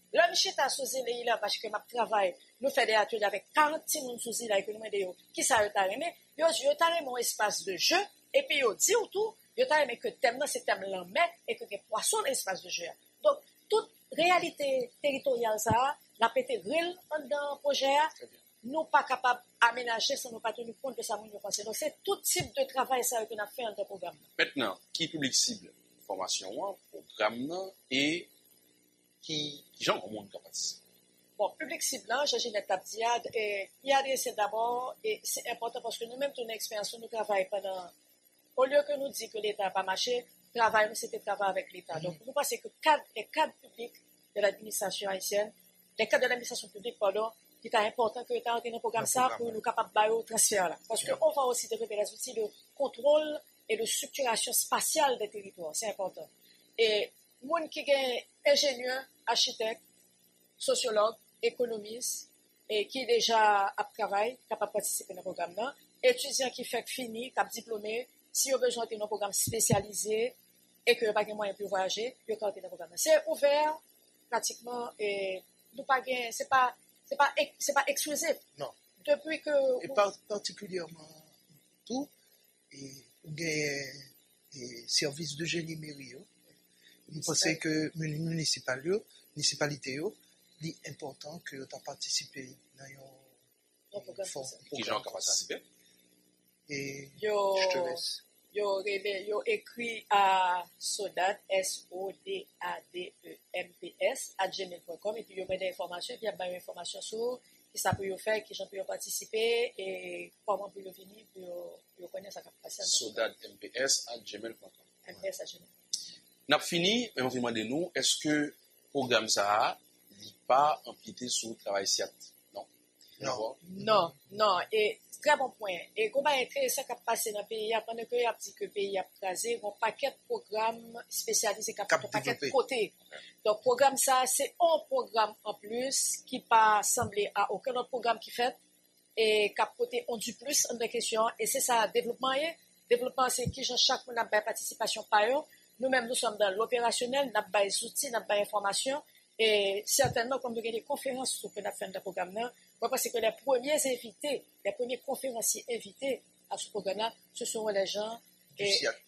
L'homme chita sous île là parce que m'a travail, nous fait des ateliers avec quarante personnes sous île là que nous demandons qui ça yo t'a aimé, yo yo t'a aimé mon espace de jeu et puis yo dit tout, yo t'a aimé que thème là c'est thème l'emmène et que les poissons dans l'espace de jeu. Donc toute réalité territoriale ça, la pété réel dans projet, nous pas capable d'aménager sans nous pas tenir compte de ça nous penser. Donc c'est tout type de travail ça que nous a fait dans le programme. Maintenant, qui public cible formation programme et qui gens au monde capacité. Bon, public cible là, j'ai une étape diade et I A D c'est d'abord et c'est important parce que nous-mêmes ton expérience nous travaillons pendant au lieu que nous dit que l'État n'a pas marché, travail nous c'était travail avec l'État. Mm-hmm. Donc nous pensons que cadre, les cadres publics de l'administration haïtienne, les cadres de l'administration publique pardon, il est important que l'État ait un programme ça programme. Pour nous capables de faire transfert là parce yeah. qu'on va aussi développer les outils de contrôle et de structuration spatiale des territoires, c'est important. Et monde qui est ingénieur, architecte, sociologue, économiste, et qui déjà a travaillé, capable de participer dans le programme là, étudiant qui fait fini, qui a diplômé, si vous avez besoin d'un programme spécialisé et que vous n'avez pas de moyens pour voyager, vous pouvez entrer dans le programme. C'est ouvert pratiquement et nous pas c'est pas c'est pas c'est pas exclusif. Non. Depuis que et par, particulièrement tout et des services de génie mairie. Je pense que les municipalités, c'est important que tu aies participé dans un programme. Qui gens ont participé? Et yo, je te laisse. Yo, yo écrit à Sodat, S O D A D E M P S, à gmail point com, et puis yo met des informations, et puis il y a des informations sur qui ça peut faire, qui gens peuvent participer, et comment peut venir pour connaître sa capacité. Sodat M P S à gmail point com. M P S à gmail. N'a fini, mais on demande nous, est-ce que le programme ça n'est pas empiété sur le travail S I A T? Non. Non. Non, non. Et très bon point. Et comment est intéressant qui a passé dans le pays, pendant que y a dit que le pays a crasé, un paquet de programmes spécialisés qui a fait un paquet de côté. Donc, le programme ça, c'est un programme en plus qui n'a pas semblé à aucun autre programme qui fait et qui a porté un du plus en des questions. Et c'est ça, développement. Développement, c'est qui chaque monde a une participation par eux. Nous-mêmes, nous sommes dans l'opérationnel, nous avons des outils, nous avons des informations, et certainement, comme nous avons des conférences sur le fait de programme, je pense que les premiers invités, les premiers conférenciers invités à ce programme-là, ce sont les gens du S I A T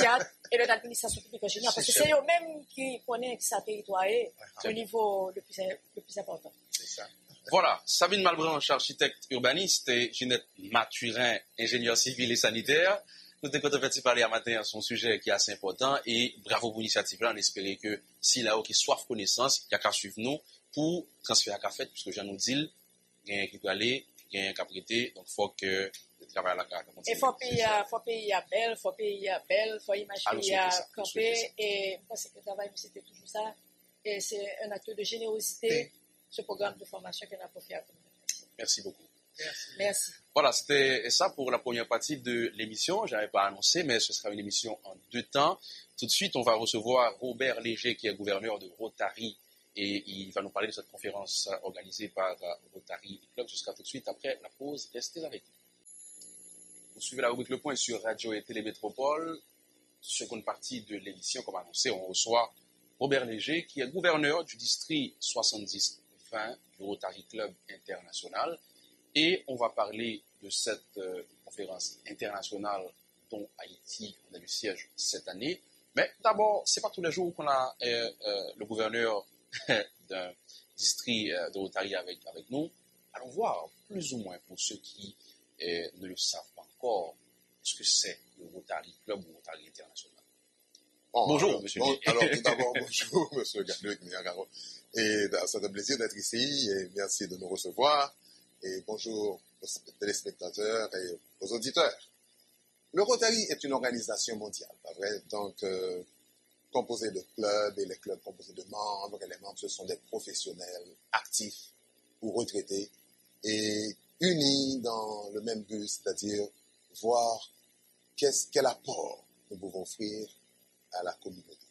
et de l'administration publique en général, parce que c'est eux-mêmes qui connaissent sa territoire au niveau le plus, le plus important. C'est ça. Voilà, Sabine Malbranche, architecte urbaniste, et Ginette Mathurin, ingénieur civil et sanitaire. Nous avons fait parler à matin sur un sujet qui est assez important et bravo pour l'initiative là. On espère que si là-haut qui soif connaissance, il y a qu'à suivre nous pour transférer à café, puisque Jean nous dit, il y a un qui doit aller, il y a un qui a prêté, donc il faut que le travail à la carte continue. Il faut payer à belle, il faut payer à belle, il faut imaginer à camper, et je pense que le travail, c'était toujours ça. Et c'est un acte de générosité, oui. Ce programme de formation que nous avons fait à la communauté. Merci beaucoup. Merci. Merci. Voilà, c'était ça pour la première partie de l'émission. Je n'avais pas annoncé, mais ce sera une émission en deux temps. Tout de suite, on va recevoir Robert Léger, qui est gouverneur de Rotary, et il va nous parler de cette conférence organisée par Rotary Club. Ce sera tout de suite après la pause. Restez avec nous. Vous suivez la rubrique Le Point sur Radio et Télé Métropole. Seconde partie de l'émission, comme annoncé, on reçoit Robert Léger, qui est gouverneur du district soixante-dix vingt du Rotary Club International. Et on va parler de cette euh, conférence internationale dont Haïti a le siège cette année. Mais d'abord, c'est pas tous les jours qu'on a euh, euh, le gouverneur d'un district euh, de Rotary avec, avec nous. Allons voir plus ou moins pour ceux qui euh, ne le savent pas encore ce que c'est le Rotary Club ou Rotary International. Oh, bonjour, alors, monsieur. Bon, alors, tout d'abord, bonjour, monsieur Gadec. Et c'est un plaisir d'être ici et merci de nous recevoir. Et bonjour aux téléspectateurs et aux auditeurs. Le Rotary est une organisation mondiale, pas vrai? Donc, euh, composée de clubs et les clubs composés de membres. Et les membres, ce sont des professionnels actifs ou retraités et unis dans le même but, c'est-à-dire voir qu'est-ce, quel apport nous pouvons offrir à la communauté.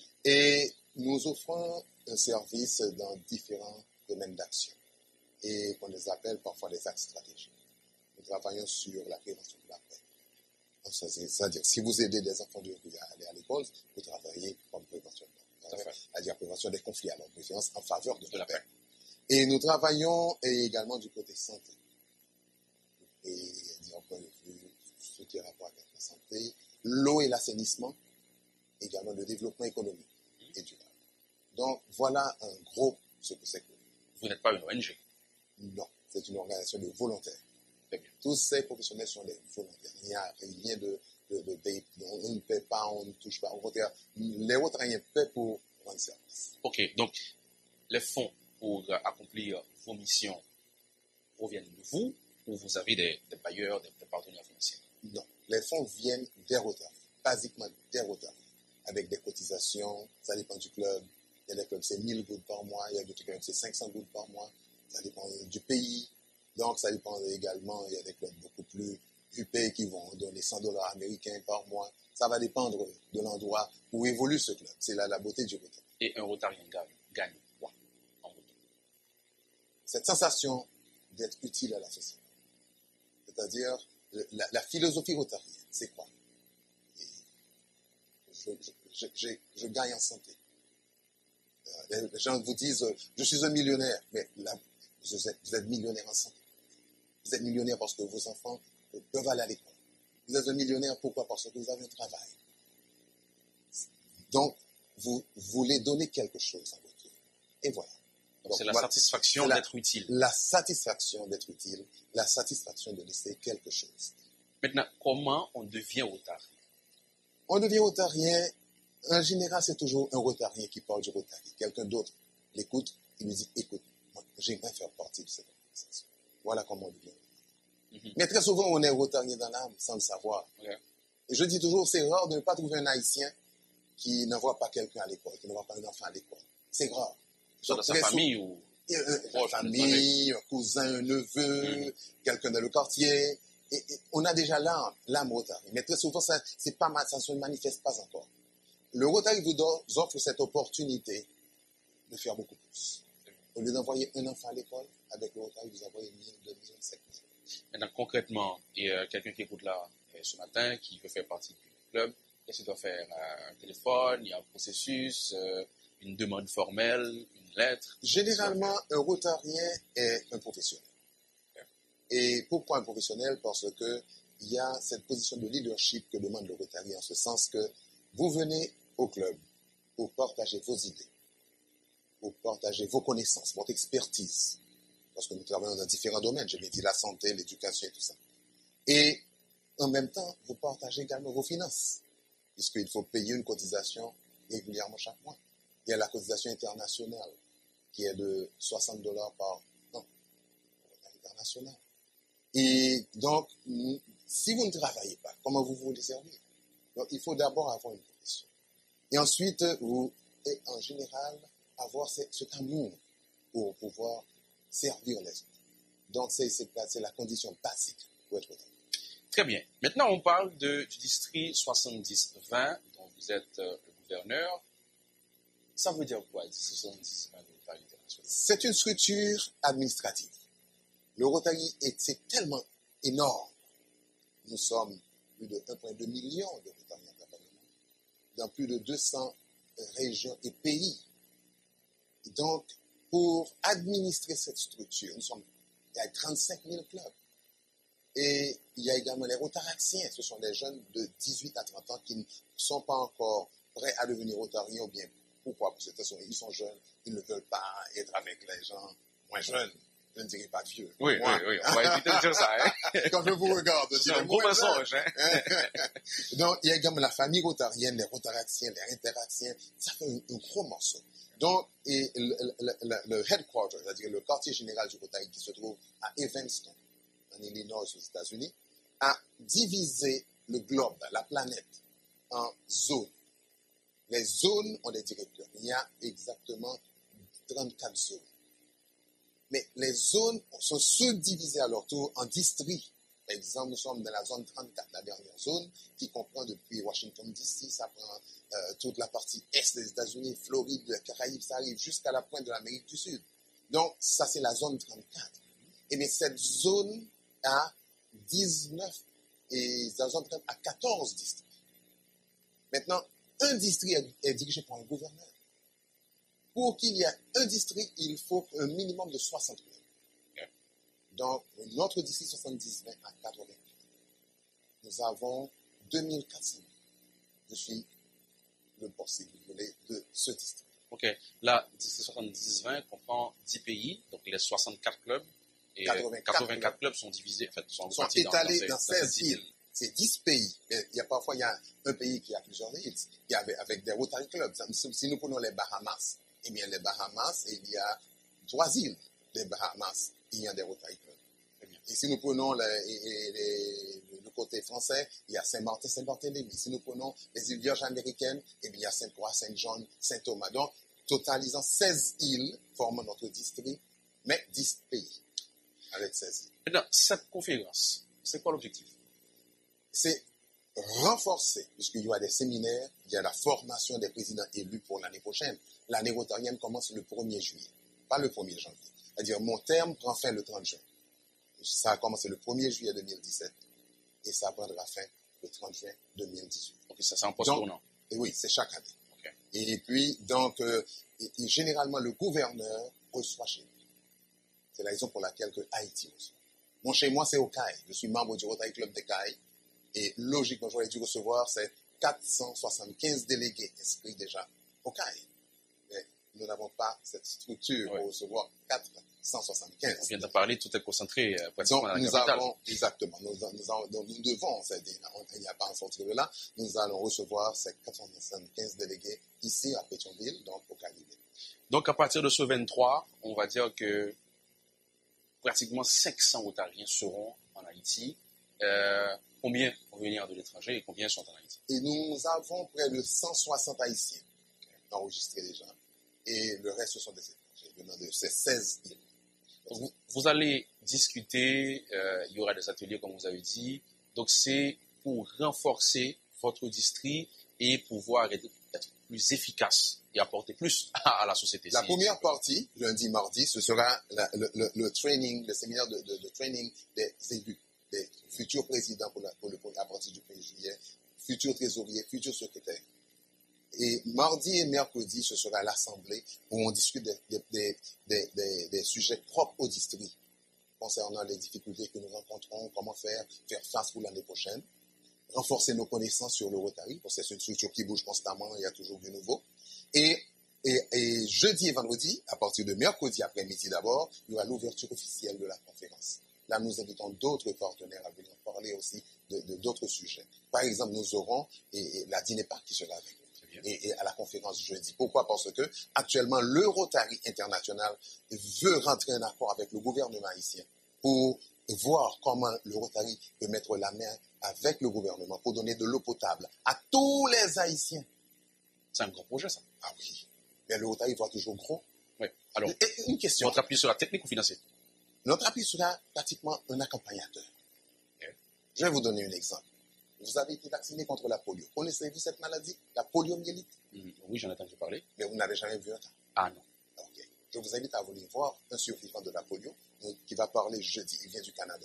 Et nous offrons un service dans différents domaines d'action et qu'on les appelle parfois les axes stratégiques. Nous travaillons sur la prévention de la paix. C'est-à-dire, si vous aidez des enfants de rue à aller à l'école, vous travaillez comme prévention de la paix. c'est-à-dire prévention des conflits à longue préférence en faveur de, de la paix. paix. Et nous travaillons également du côté santé. Et d'un point de vue, ce qui est rapport avec la santé, l'eau et l'assainissement, également le développement économique mmh. et durable. Donc, voilà un gros ce que c'est que. Vous n'êtes pas une O N G? Non, c'est une organisation de volontaires. Tous ces professionnels sont des volontaires. Il n'y a rien de, de, de, de on ne paie pas, on ne touche pas. Au contraire, les Rotariens paient pour rendre service. Ok, donc les fonds pour accomplir vos missions proviennent de vous ou vous avez des, des bailleurs, des, des partenaires financiers? Non, les fonds viennent des Rotariens, basiquement des Rotariens, avec des cotisations, ça dépend du club. Il y a des clubs, c'est mille gouttes par mois, il y a d'autres clubs, c'est cinq cents gouttes par mois, ça dépend du pays. Donc, ça dépend également, il y a des clubs beaucoup plus huppés qui vont donner cent dollars américains par mois. Ça va dépendre de l'endroit où évolue ce club. C'est la, la beauté du Rotary. Et un Rotarien gagne, gagne quoi en retour? Cette sensation d'être utile à la société. C'est-à-dire, la, la philosophie rotarienne, c'est quoi? Et je, je, je, je gagne en santé. Euh, les gens vous disent, je suis un millionnaire, mais là, vous êtes, vous êtes millionnaire en santé. Vous êtes millionnaire parce que vos enfants peuvent aller à l'école. Vous êtes un millionnaire, pourquoi? Parce que vous avez un travail. Donc, vous voulez donner quelque chose à votre vie. Et voilà. Donc, Donc c'est la voilà, satisfaction c'est d'être la, utile. La satisfaction d'être utile, la satisfaction de laisser quelque chose. Maintenant, comment on devient rotarien? On devient rotarien, en général, c'est toujours un rotarien qui parle du Rotary. Quelqu'un d'autre l'écoute, il lui dit, écoute, moi, j'aimerais faire partie de cette organisation. Voilà comment on devient. Mm-hmm. Mais très souvent, on est rotarien dans l'âme sans le savoir. Okay. Et je dis toujours, c'est rare de ne pas trouver un Haïtien qui n'envoie pas quelqu'un à l'école, qui n'envoie pas un enfant à l'école. C'est rare. Soit dans sa famille ou... Une famille, un cousin, un neveu, mm-hmm. quelqu'un dans le quartier. Et, et on a déjà l'âme, l'âme Rotary. Mais très souvent, ça, c'est pas, ça ne se manifeste pas encore. Le Rotary vous offre cette opportunité de faire beaucoup plus. Au lieu d'envoyer un enfant à l'école, avec le Rotary, vous envoyez mille, deux mille, cinq mille. Maintenant, concrètement, il y a quelqu'un qui écoute là ce matin, qui veut faire partie du club, qu'est-ce qu'il doit faire? Un téléphone, il y a un processus, une demande formelle, une lettre? Généralement, un Rotarien est un professionnel. Et pourquoi un professionnel? Parce qu'il y a cette position de leadership que demande le Rotary, en ce sens que vous venez au club pour partager vos idées, pour partager vos connaissances, votre expertise. Parce que nous travaillons dans différents domaines, j'ai dit la santé, l'éducation et tout ça. Et en même temps, vous partagez également vos finances, puisqu'il faut payer une cotisation régulièrement chaque mois. Il y a la cotisation internationale, qui est de soixante dollars par an, international. Et donc, si vous ne travaillez pas, comment vous voulez servir? Donc, il faut d'abord avoir une profession. Et ensuite, vous, et en général, avoir cet amour pour pouvoir servir les autres. Donc, c'est, c'est, c'est la condition basique pour être Rotary. Très bien. Maintenant, on parle de, du district soixante-dix vingt, dont vous êtes euh, le gouverneur. Ça veut dire quoi, soixante-dix vingt de Rotary International? C'est une structure administrative. Le Rotary est c'est tellement énorme. Nous sommes plus de un virgule deux million de Rotariens dans plus de deux cents régions et pays. Donc, pour administrer cette structure, nous sommes, il y a trente-cinq mille clubs. Et il y a également les Rotaractiens. Ce sont des jeunes de dix-huit à trente ans qui ne sont pas encore prêts à devenir Rotariens ou bien pourquoi? Parce que ils sont jeunes, ils ne veulent pas être avec les gens moins jeunes. Je ne dirais pas vieux. Oui, oui, oui, on va éviter de dire ça. Hein? Quand je vous regarde, je c'est un gros mensonge. Hein? Donc, il y a également la famille rotarienne, les rotaractiens, les interactiens. Ça fait un, un gros morceau. Donc, et le, le, le, le headquarter, c'est-à-dire le quartier général du Rotary qui se trouve à Evanston, en Illinois, aux États-Unis, a divisé le globe, la planète, en zones. Les zones ont des directeurs. Il y a exactement trente-quatre zones. Mais les zones sont subdivisées à leur tour en districts. Par exemple, nous sommes dans la zone trente-quatre, la dernière zone, qui comprend depuis Washington, D C, ça prend euh, toute la partie est des États-Unis, Floride, Caraïbes, ça arrive jusqu'à la pointe de l'Amérique du Sud. Donc, ça, c'est la zone trente-quatre. Et bien, cette zone a dix-neuf, et la zone trente a quatorze districts. Maintenant, un district est, est dirigé par un gouverneur. Pour qu'il y ait un district, il faut un minimum de soixante clubs. Okay. Donc, notre district soixante-dix vingt à quatre-vingts. Nous avons deux mille quatre cents. Je suis le boss, si vous voulez, de ce district. OK. Là, district soixante-dix vingt comprend dix pays, donc les soixante-quatre clubs. Et quatre-vingt-quatre, quatre-vingt-quatre clubs sont divisés, en fait, sont, sont répartis étalés dans, dans, dans, ces, dans seize ces îles. C'est dix pays. Et il y a parfois il y a un pays qui a plusieurs îles, qui avec, avec des Rotary Clubs. Si nous prenons les Bahamas, eh bien les Bahamas, il y a trois îles des Bahamas, il y a des Rotary Clubs. Et si nous prenons les, les, les, le côté français, il y a Saint-Martin, Saint-Barthélemy. Si nous prenons les îles Vierges américaines, eh bien il y a Sainte-Croix, Saint-Jean, Saint-Thomas. Donc, totalisant seize îles formant notre district, mais dix pays avec seize îles. Maintenant, cette conférence, c'est quoi l'objectif? C'est renforcer, puisqu'il y aura des séminaires, il y a la formation des présidents élus pour l'année prochaine. L'année rotarienne commence le premier juillet, pas le premier janvier. C'est-à-dire, mon terme prend fin le trente juin. Ça a commencé le premier juillet deux mille dix-sept et ça prendra fin le trente juin deux mille dix-huit. Donc, ça, c'est un poste tournant. Et oui, c'est chaque année. Okay. Et puis, donc, euh, et, et généralement, le gouverneur reçoit chez lui. C'est la raison pour laquelle que Haïti reçoit. Mon chez moi, c'est au C A I. Je suis membre du Rotary Club de C A I. Et logiquement, j'aurais dû recevoir ces quatre cent soixante-quinze délégués inscrits déjà au C A I. Mais nous n'avons pas cette structure ouais. pour recevoir quatre cent soixante-quinze. On vient de parler, tout est concentré euh, pratiquement donc, dans la nous capitale. Avons, exactement. Nous, nous, avons, donc, nous devons, il n'y a pas à en sortir de là, nous allons recevoir ces quatre cent soixante-quinze délégués ici à Pétionville, donc au Caribe. Donc, à partir de ce vingt-trois, on va dire que pratiquement cinq cents Rotariens seront en Haïti. Euh, combien vont venir de l'étranger et combien sont en Haïti? Et nous avons près de cent soixante Haïtiens enregistrés déjà. Et le reste, ce sont des étrangers venant de ces seize îles. Vous, vous allez discuter, euh, il y aura des ateliers comme vous avez dit. Donc, c'est pour renforcer votre district et pouvoir être plus efficace et apporter plus à, à la société. La première partie, lundi, mardi, ce sera la, le, le, le training, le séminaire de, de, de training des élus, des futurs présidents pour, la, pour, le, pour à partir du premier juillet, futurs trésoriers, futurs secrétaires. Et mardi et mercredi, ce sera l'assemblée où on discute des, des, des, des, des, des sujets propres au district concernant les difficultés que nous rencontrons, comment faire, faire face pour l'année prochaine, renforcer nos connaissances sur le Rotary, parce que c'est une structure qui bouge constamment, il y a toujours du nouveau. Et, et, et jeudi et vendredi, à partir de mercredi après-midi d'abord, il y aura l'ouverture officielle de la conférence. Là, nous invitons d'autres partenaires à venir parler aussi de, de, d'autres sujets. Par exemple, nous aurons et, et la Dinepa qui sera avec nous. Et, et à la conférence jeudi. Pourquoi? Parce que actuellement, le Rotary international veut rentrer en accord avec le gouvernement haïtien pour voir comment le Rotary peut mettre la main avec le gouvernement pour donner de l'eau potable à tous les Haïtiens. C'est un gros projet, ça. Ah oui. Mais le Rotary voit toujours gros. Oui. Alors, et une question. Votre appui sera technique ou financier? Notre appui sera pratiquement un accompagnateur. Okay. Je vais vous donner un exemple. Vous avez été vacciné contre la polio. Connaissez-vous cette maladie, la poliomyélite? mmh, Oui, j'en ai entendu parler. Mais vous n'avez jamais vu un cas? Ah non. Okay. Je vous invite à venir voir un survivant de la polio qui va parler jeudi. Il vient du Canada.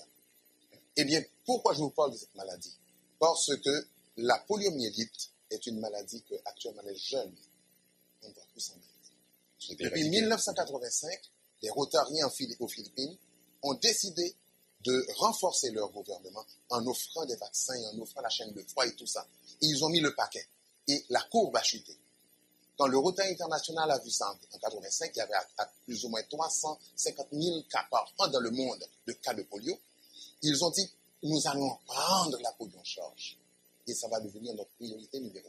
Eh bien, pourquoi je vous parle de cette maladie? Parce que la poliomyélite est une maladie que actuellement les jeunes ont pas plus en maladie. Depuis mille neuf cent quatre-vingt-cinq, les Rotariens aux Philippines ont décidé de renforcer leur gouvernement en offrant des vaccins et en offrant la chaîne de froid et tout ça. Et ils ont mis le paquet. Et la courbe a chuté. Quand le Rotary international a vu ça en mille neuf cent quatre-vingt-cinq, il y avait à, à plus ou moins trois cent cinquante mille cas par an dans le monde de cas de polio. Ils ont dit, nous allons prendre la polio en charge. Et ça va devenir notre priorité numéro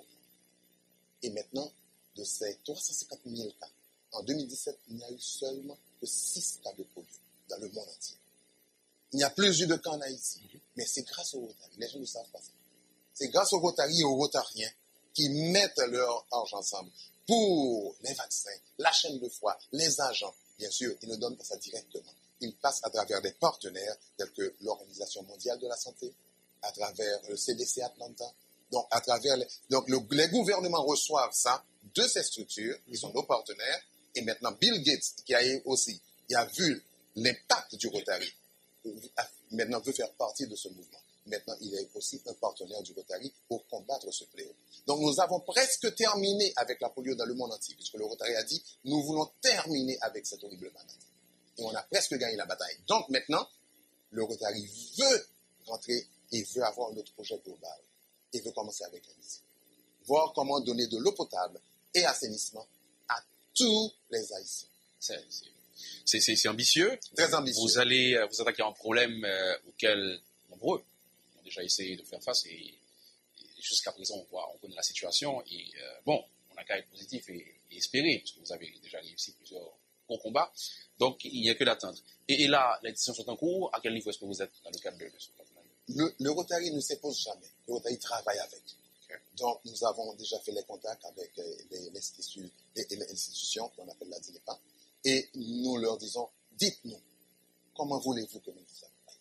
un. Et maintenant, de ces trois cent cinquante mille cas, en deux mille dix-sept, il n'y a eu seulement que six cas de polio dans le monde entier. Il n'y a plus eu de cas en Haïti. Mais c'est grâce au Rotary. Les gens ne savent pas ça. C'est grâce au Rotary et aux Rotariens qui mettent leur argent ensemble pour les vaccins, la chaîne de froid, les agents. Bien sûr, ils ne donnent pas ça directement. Ils passent à travers des partenaires tels que l'Organisation mondiale de la santé, à travers le C D C Atlanta. Donc, à travers les, donc le, les gouvernements reçoivent ça de ces structures, qui sont nos partenaires. Et maintenant, Bill Gates, qui a aussi, qui a vu l'impact du Rotary, maintenant veut faire partie de ce mouvement. maintenant il est aussi un partenaire du Rotary pour combattre ce fléau. Donc nous avons presque terminé avec la polio dans le monde entier, puisque le Rotary a dit nous voulons terminer avec cette horrible maladie. Et on a presque gagné la bataille. Donc maintenant, le Rotary veut rentrer et veut avoir un autre projet global. Et veut commencer avec l'Haïti. Voir comment donner de l'eau potable et assainissement à tous les Haïtiens. C'est, c'est, c'est, c'est ambitieux. Très ambitieux. Vous allez vous attaquer à un problème euh, auquel nombreux ont déjà essayé de faire face et, et jusqu'à présent on voit, on connaît la situation et euh, bon, on a qu'à être positif et, et espérer parce que vous avez déjà réussi plusieurs gros combats. Donc il n'y a que d'attendre. Et, et là, les décisions sont en cours. À quel niveau est-ce que vous êtes dans le cadre de, de ce plan? Le, le Rotary ne s'épose jamais. Le Rotary travaille avec. Okay. Donc, nous avons déjà fait les contacts avec les, les, instituts, les, les institutions qu'on appelle la DINEPA et nous leur disons, dites-nous, comment voulez-vous que nous vous accompagnions?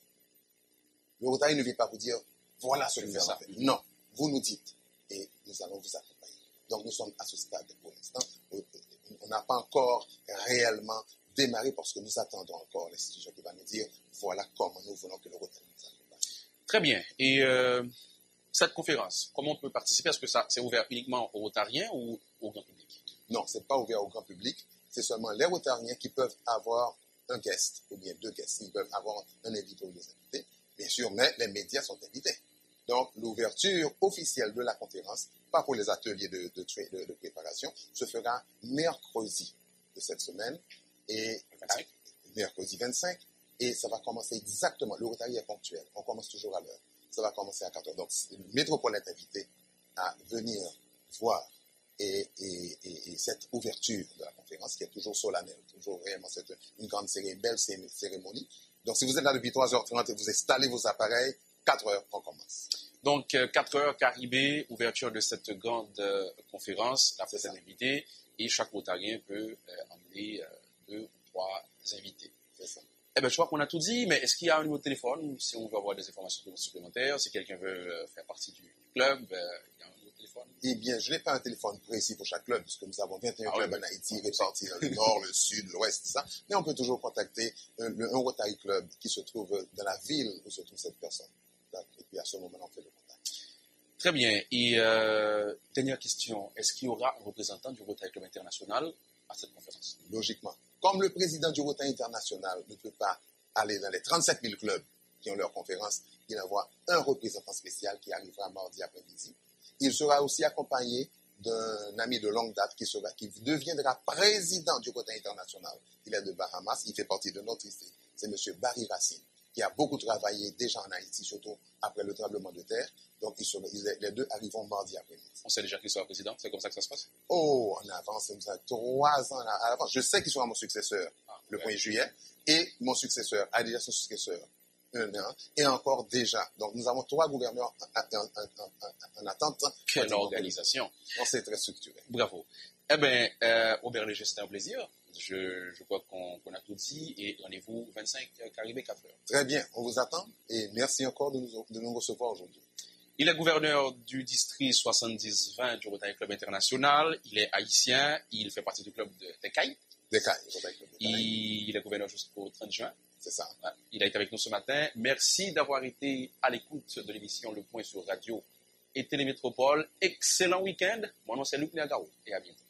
Le Rotary ne vient pas vous dire, voilà ce que vous avez fait. Non, vous nous dites et nous allons vous accompagner. Donc, nous sommes à ce stade pour l'instant. On n'a pas encore réellement démarré parce que nous attendons encore l'institution qui va nous dire, voilà comment nous voulons que le Rotary nous accompagne. Très bien. Et euh, cette conférence, comment on peut participer? Est-ce que ça, c'est ouvert uniquement aux Rotariens ou au grand public? Non, ce n'est pas ouvert au grand public. C'est seulement les Rotariens qui peuvent avoir un guest, ou bien deux guests. Ils peuvent avoir un invité ou deux invités. Bien sûr, mais les médias sont invités. Donc, l'ouverture officielle de la conférence, pas pour les ateliers de, de, de, de préparation, se fera mercredi de cette semaine, et vingt-cinq. mercredi vingt-cinq. Et ça va commencer exactement, le Rotary est ponctuel, on commence toujours à l'heure. Ça va commencer à quatre heures. Donc, le métropole est invité à venir voir et, et, et, et cette ouverture de la conférence qui est toujours solennelle, toujours réellement c'est une grande cérémonie, belle cérémonie. Donc, si vous êtes là depuis trois heures trente et vous installez vos appareils, quatre heures, on commence. Donc, quatre heures, Caribé, ouverture de cette grande euh, conférence, la fête est invitée et chaque Rotarien peut euh, emmener euh, deux ou trois invités. C'est ça. Eh bien, je crois qu'on a tout dit, mais est-ce qu'il y a un numéro de téléphone si on veut avoir des informations supplémentaires, si quelqu'un veut euh, faire partie du, du club, euh, il y a un numéro de téléphone? Eh bien, je n'ai pas un téléphone précis pour chaque club, puisque nous avons vingt et un ah clubs ouais, en Haïti, répartis dans le nord, le sud, l'ouest, tout ça. Mais on peut toujours contacter un, un Rotary Club qui se trouve dans la ville où se trouve cette personne. Et puis à ce moment-là, on fait le contact. Très bien. Et euh, dernière question, est-ce qu'il y aura un représentant du Rotary Club International à cette conférence? Logiquement. Comme le président du Rotary International ne peut pas aller dans les trente-sept mille clubs qui ont leur conférence, il envoie un représentant spécial qui arrivera mardi après-midi. Il sera aussi accompagné d'un ami de longue date qui, sera, qui deviendra président du Rotary International. Il est de Bahamas, il fait partie de notre lycée. C'est M. Barry Racine, qui a beaucoup travaillé déjà en Haïti, surtout après le tremblement de terre. Donc, ils seront, ils, les deux arriveront mardi après-midi. On sait déjà qu'il sera président? C'est comme ça que ça se passe? Oh, en avance, nous avons trois ans à l'avance. Je sais qu'il sera mon successeur ah, le ouais. premier juillet. Et mon successeur a déjà son successeur un an. Et encore déjà. Donc, nous avons trois gouverneurs en, en, en, en attente. Quelle organisation! On s'est très structuré. Bravo. Eh bien, euh, Aubert Léger, c'était un plaisir. Je, je crois qu'on, qu'on a tout dit. Et rendez-vous vingt-cinq, Caribé, quatre heures. Très bien. On vous attend. Et merci encore de nous, de nous recevoir aujourd'hui. Il est gouverneur du district soixante-dix vingt du Rotary Club International. Il est haïtien. Il fait partie du club de Tecaille. Tecaille, Rotary Club de Il, il est gouverneur jusqu'au trente juin. C'est ça. Il a été avec nous ce matin. Merci d'avoir été à l'écoute de l'émission Le Point sur Radio et Télémétropole. Excellent week-end. Mon nom c'est Luc Niagaro et à bientôt.